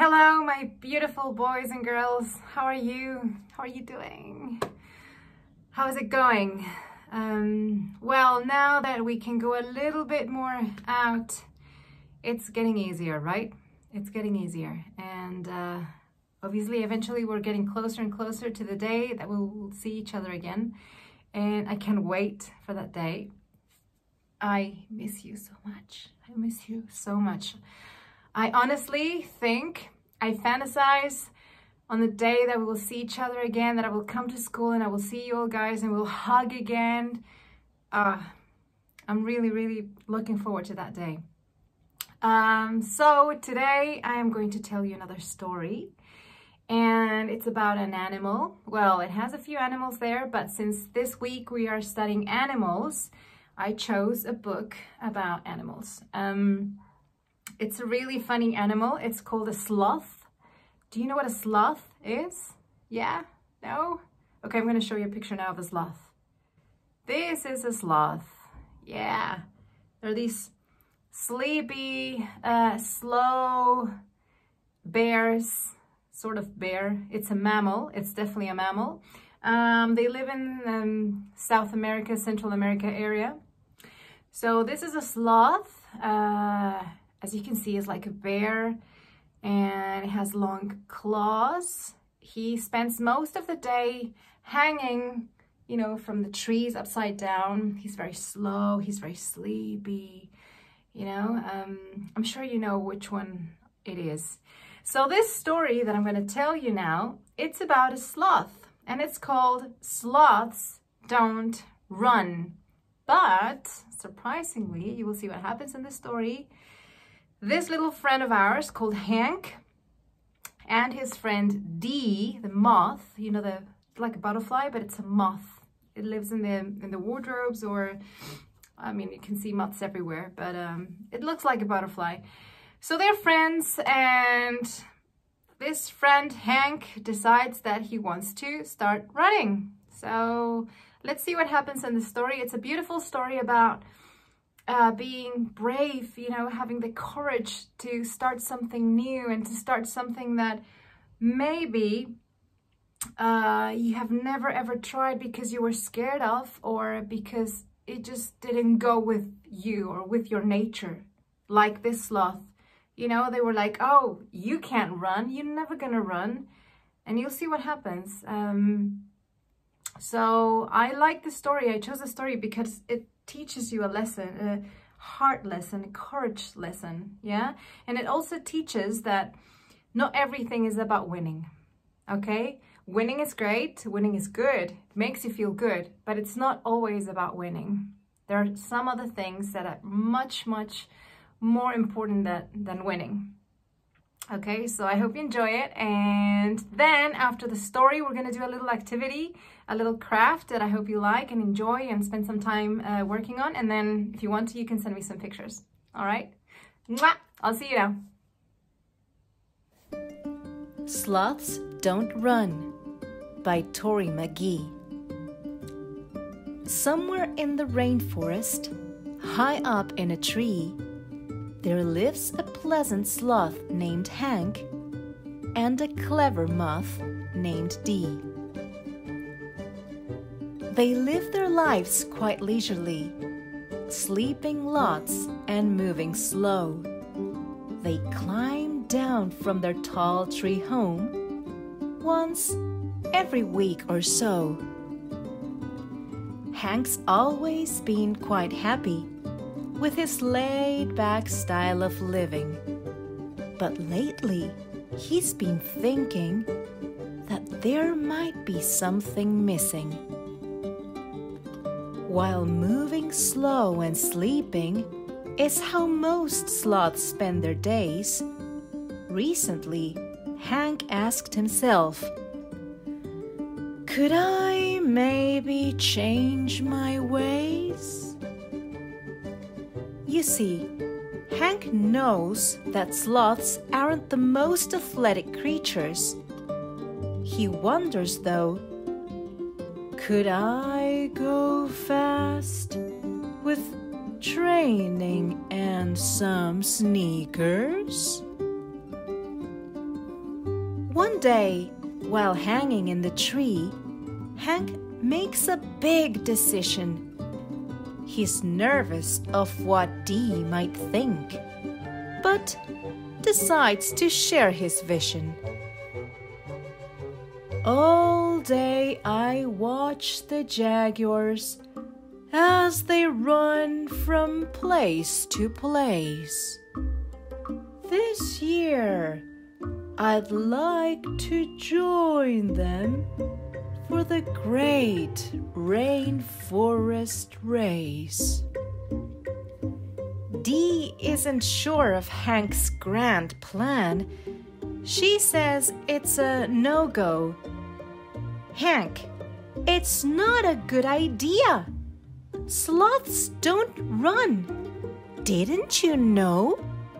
Hello, my beautiful boys and girls. How are you? How are you doing? How is it going? Well, now that we can go a little bit more out, it's getting easier, right? It's getting easier. And obviously, eventually, we're getting closer and closer to the day that we'll see each other again. And I can't wait for that day. I miss you so much. I miss you so much. I honestly think, I fantasize on the day that we will see each other again, that I will come to school and I will see you all guys and we'll hug again. I'm really, really looking forward to that day. So today I am going to tell you another story, and it's about an animal. Well, it has a few animals there, but since this week we are studying animals, I chose a book about animals. It's a really funny animal. It's called a sloth. Do you know what a sloth is? Yeah? No? Okay, I'm going to show you a picture now of a sloth. This is a sloth. Yeah. They're these sleepy, slow bears, sort of bear. It's a mammal. It's definitely a mammal. They live in South America, Central America area. So this is a sloth. As you can see, it's like a bear, and it has long claws. He spends most of the day hanging, you know, from the trees upside down. He's very slow. He's very sleepy, you know. I'm sure you know which one it is. So this story that I'm going to tell you now, it's about a sloth, and it's called Sloths Don't Run. But surprisingly, you will see what happens in this story. This little friend of ours called Hank and his friend Dee, the moth, you know, like a butterfly, but it's a moth. It lives in the wardrobes, or I mean, you can see moths everywhere, but it looks like a butterfly. So they're friends, and this friend Hank decides that he wants to start running. So let's see what happens in the story. It's a beautiful story about being brave, you know, having the courage to start something new and to start something that maybe you have never ever tried because you were scared of, or because it just didn't go with you or with your nature. Like this sloth, you know, they were like, oh, you can't run, you're never gonna run. And you'll see what happens. So I like the story. I chose the story because it teaches you a lesson, a heart lesson, a courage lesson, yeah? And it also teaches that not everything is about winning, okay? Winning is great, winning is good, it makes you feel good, but it's not always about winning. There are some other things that are much, much more important than winning. Okay, so I hope you enjoy it. And then after the story, we're going to do a little activity, a little craft that I hope you like and enjoy and spend some time working on. And then if you want to, you can send me some pictures. All right? Mwah! I'll see you now. Sloths Don't Run by Tory McGee. Somewhere in the rainforest, high up in a tree, there lives a pleasant sloth named Hank and a clever moth named Dee. They live their lives quite leisurely, sleeping lots and moving slow. They climb down from their tall tree home once every week or so. Hank's always been quite happy with his laid-back style of living. But lately, he's been thinking that there might be something missing. While moving slow and sleeping is how most sloths spend their days, recently, Hank asked himself, could I maybe change my ways? You see, Hank knows that sloths aren't the most athletic creatures. He wonders though, could I go fast with training and some sneakers? One day, while hanging in the tree, Hank makes a big decision. He's nervous of what Dee might think, but decides to share his vision. All day I watch the jaguars as they run from place to place. This year, I'd like to join them for the great rainforest race. Dee isn't sure of Hank's grand plan. She says it's a no-go. Hank, it's not a good idea. Sloths don't run. Didn't you know?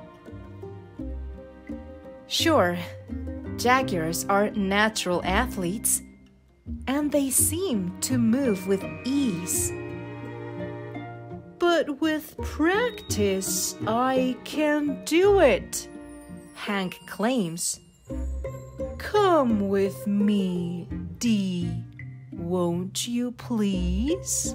Sure, jaguars are natural athletes, and they seem to move with ease. But with practice, I can do it, Hank claims. Come with me, Dee, won't you please?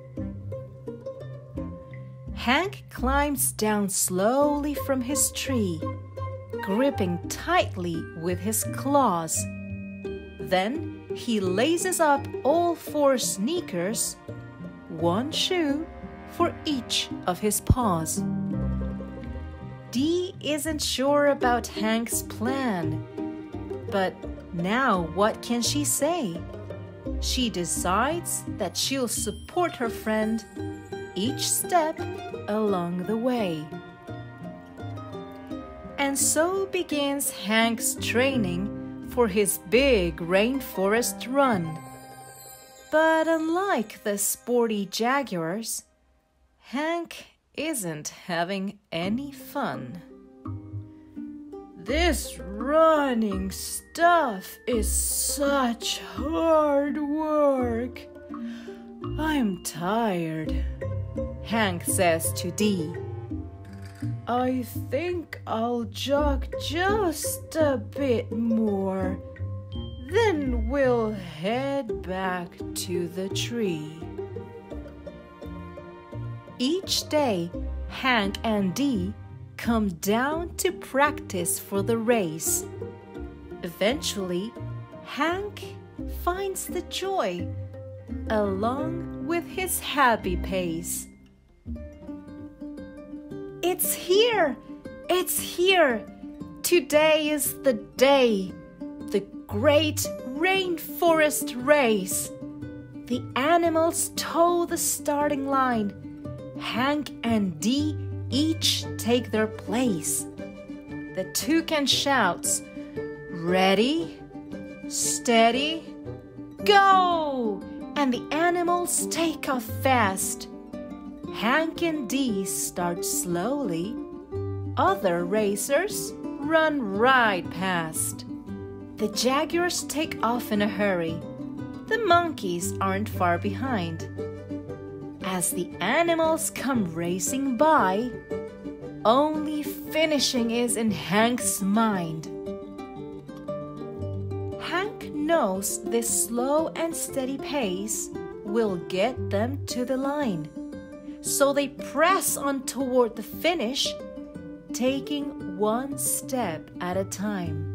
Hank climbs down slowly from his tree, gripping tightly with his claws. Then he laces up all 4 sneakers, 1 shoe for each of his paws. Dee isn't sure about Hank's plan, but now what can she say? She decides that she'll support her friend each step along the way. And so begins Hank's training for his big rainforest run. But unlike the sporty jaguars, Hank isn't having any fun. This running stuff is such hard work. I'm tired, Hank says to Dee. I think I'll jog just a bit more. Then we'll head back to the tree. Each day, Hank and Dee come down to practice for the race. Eventually, Hank finds the joy along with his happy pace. It's here! It's here! Today is the day, the great rainforest race. The animals toe the starting line. Hank and Dee each take their place. The toucan shouts, "Ready, steady, go!" And the animals take off fast. Hank and Dee start slowly. Other racers run right past. The jaguars take off in a hurry. The monkeys aren't far behind. As the animals come racing by, only finishing is in Hank's mind. Hank knows this slow and steady pace will get them to the line. So they press on toward the finish, taking 1 step at a time.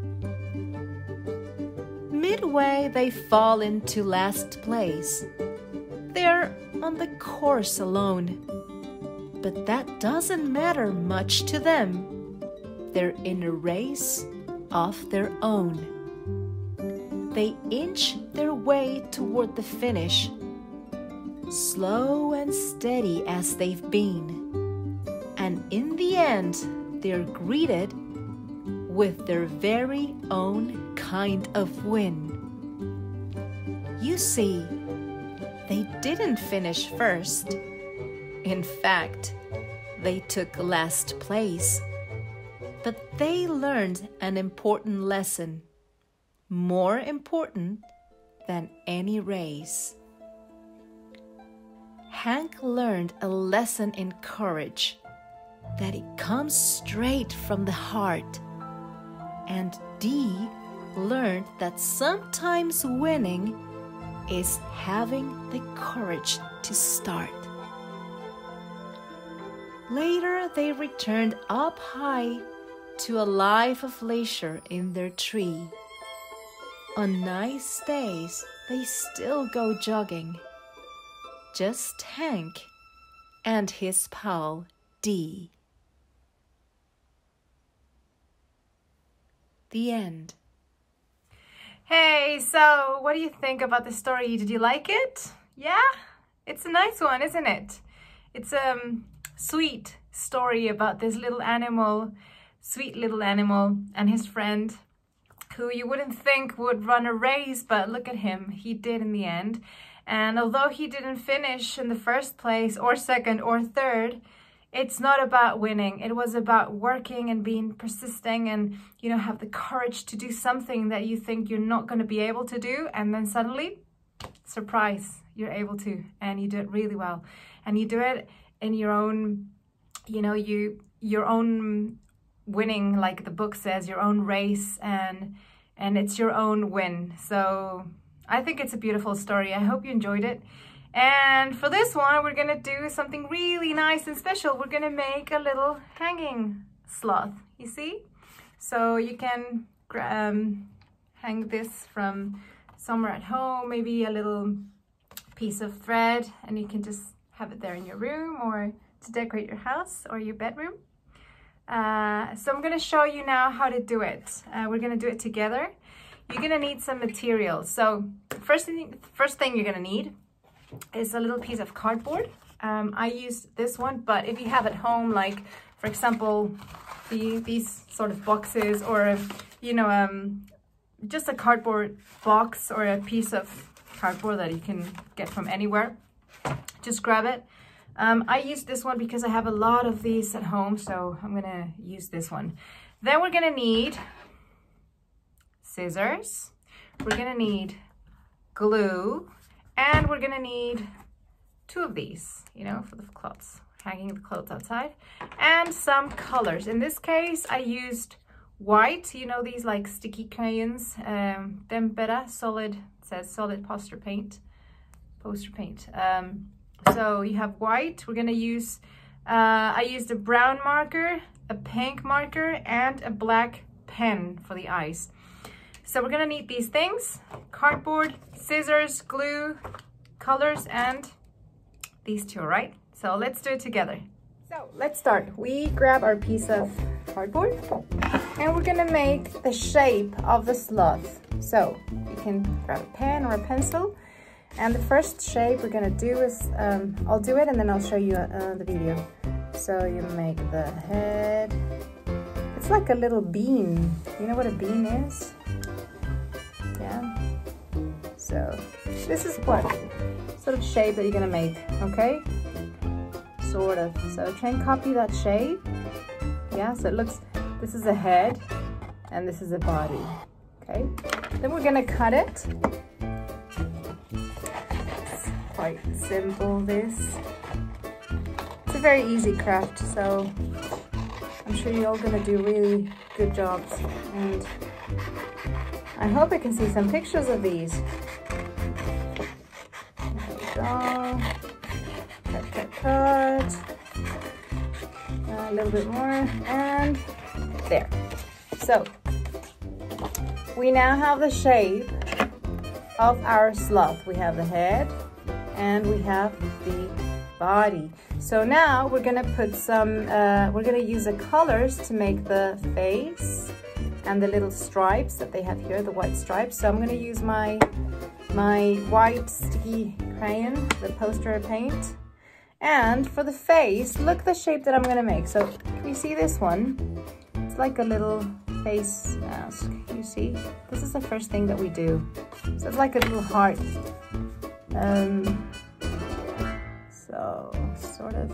Midway, they fall into last place. They're on the course alone. But that doesn't matter much to them. They're in a race of their own. They inch their way toward the finish, slow and steady as they've been. And in the end, they're greeted with their very own kind of win. You see, they didn't finish first. In fact, they took last place. But they learned an important lesson, more important than any race. Hank learned a lesson in courage, that it comes straight from the heart. And Dee learned that sometimes winning is having the courage to start. Later, they returned up high to a life of leisure in their tree. On nice days, they still go jogging. Just Hank and his pal Dee. The end. Hey, so what do you think about the story? Did you like it? Yeah? It's a nice one, isn't it? It's a sweet story about this little animal, sweet little animal, and his friend, who you wouldn't think would run a race, but look at him, he did in the end. And although he didn't finish in the first place or second or third, it's not about winning. It was about working and being persisting and, you know, have the courage to do something that you think you're not going to be able to do. And then suddenly, surprise, you're able to, and you do it really well. And you do it in your own, you know, your own winning, like the book says, your own race, and it's your own win. So I think it's a beautiful story. I hope you enjoyed it. And for this one, we're gonna do something really nice and special. We're gonna make a little hanging sloth, you see? So you can hang this from somewhere at home, maybe a little piece of thread, and you can just have it there in your room or to decorate your house or your bedroom. So I'm gonna show you now how to do it. We're gonna do it together. You're gonna need some materials. So first thing you're gonna need is a little piece of cardboard. I used this one, but if you have at home, like for example, these sort of boxes, or you know, just a cardboard box or a piece of cardboard that you can get from anywhere, just grab it. I used this one because I have a lot of these at home, so I'm gonna use this one. Then we're gonna need scissors, we're gonna need glue, and we're gonna need 2 of these, you know, for the clothes, hanging the clothes outside, and some colors. In this case, I used white, you know, these like sticky crayons, Tempera solid, it says solid poster paint. So you have white. We're gonna use, I used a brown marker, a pink marker, and a black pen for the eyes. So we're gonna need these things: cardboard, scissors, glue, colors, and these 2, right? So let's do it together. So let's start. We grab our piece of cardboard and we're gonna make the shape of the sloth. So you can grab a pen or a pencil. And the first shape we're gonna do is, I'll do it and then I'll show you the video. So you make the head. It's like a little bean. You know what a bean is? Yeah. So this is what sort of shape that you're gonna make, okay? Sort of. So try and copy that shape. Yeah, so it looks, this is a head and this is a body, okay? Then we're gonna cut it. It's quite simple, this. It's a very easy craft, so I'm sure you're all gonna do really good jobs. And I hope I can see some pictures of these. There we go. Cut, cut, cut. A little bit more, and there. So we now have the shape of our sloth. We have the head and we have the body. So now we're gonna put some, we're gonna use the colors to make the face and the little stripes that they have here, the white stripes. So I'm gonna use my white sticky crayon, the poster paint. And for the face, look the shape that I'm gonna make. So can you see this one? It's like a little face mask, you see? This is the first thing that we do. So it's like a little heart. So sort of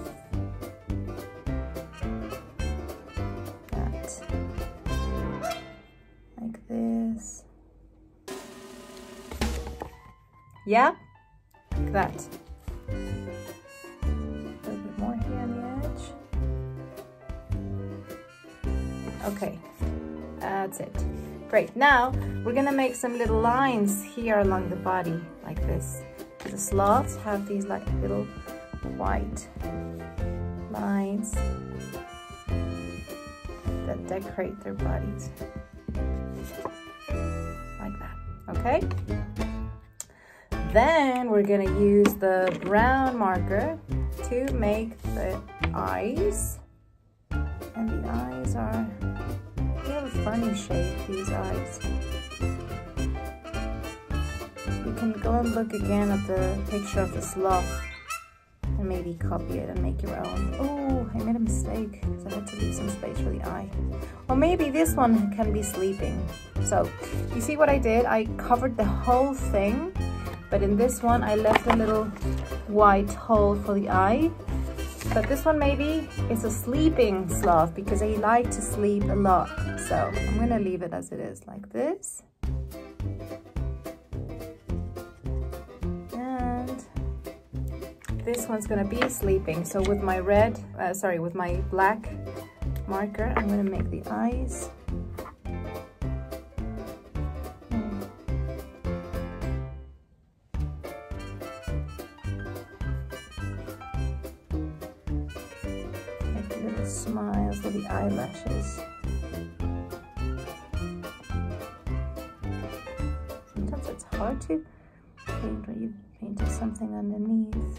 that, like this. Yeah, like that. Okay, that's it. Great, now we're gonna make some little lines here along the body, like this. The sloths have these like little white lines that decorate their bodies. Like that, okay? Then we're gonna use the brown marker to make the eyes. And the eyes are, they have a funny shape, these eyes. You can go and look again at the picture of the sloth and maybe copy it and make your own. Oh, I made a mistake because I had to leave some space for the eye. Or maybe this one can be sleeping. So, you see what I did? I covered the whole thing, but in this one I left a little white hole for the eye. But this one maybe is a sleeping sloth because they like to sleep a lot. So I'm gonna leave it as it is, like this. And this one's gonna be sleeping. So with my with my black marker, I'm gonna make the eyes. Smiles with the eyelashes. Sometimes it's hard to paint when you painted something underneath.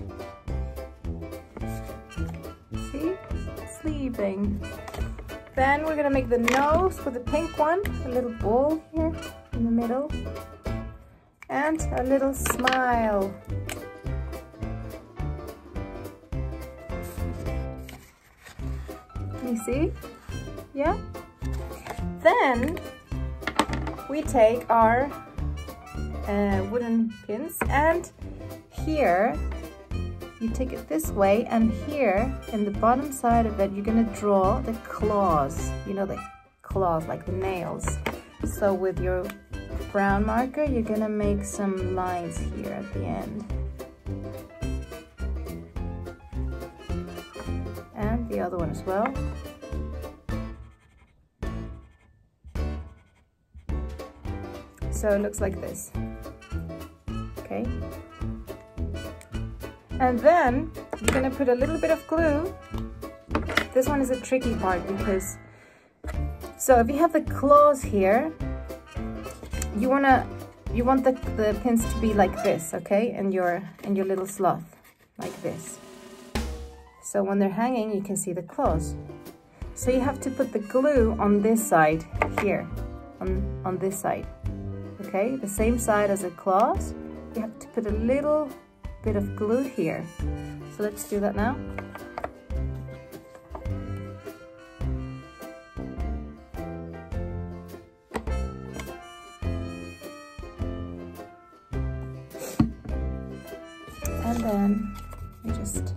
See? Sleeping. Then we're gonna make the nose with the pink one, a little ball here in the middle, and a little smile. You see? Yeah? Then we take our wooden pins, and here you take it this way, and here in the bottom side of it you're gonna draw the claws, you know, the claws like the nails. So with your brown marker you're gonna make some lines here at the end. And the other one as well. So it looks like this. Okay. And then you're gonna put a little bit of glue. This one is a tricky part because, so if you have the claws here, you want the pins to be like this, okay? And your little sloth, like this. So when they're hanging, you can see the claws. So you have to put the glue on this side here, on this side, okay? The same side as the claws. You have to put a little bit of glue here. So let's do that now. And then you just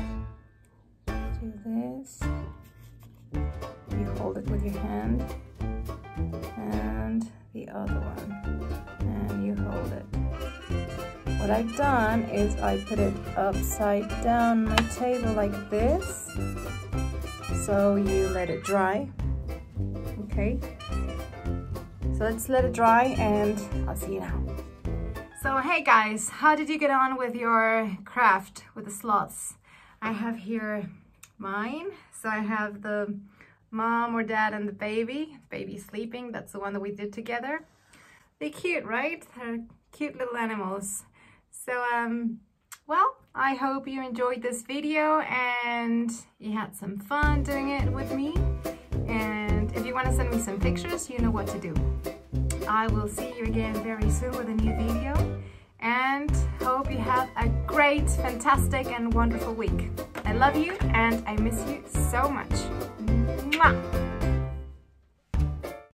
do this. You hold it with your hand, and the other one, and you hold it. What I've done is I put it upside down my table like this, so you let it dry. Okay, so let's let it dry and I'll see you now. So hey guys, how did you get on with your craft with the sloths? I have here mine. So I have the mom or dad and the baby. Baby sleeping, that's the one that we did together. They're cute, right? They're cute little animals. So, well, I hope you enjoyed this video and you had some fun doing it with me. And if you want to send me some pictures, you know what to do. I will see you again very soon with a new video, and hope you have a great, fantastic and wonderful week. I love you and I miss you so much. Mwah!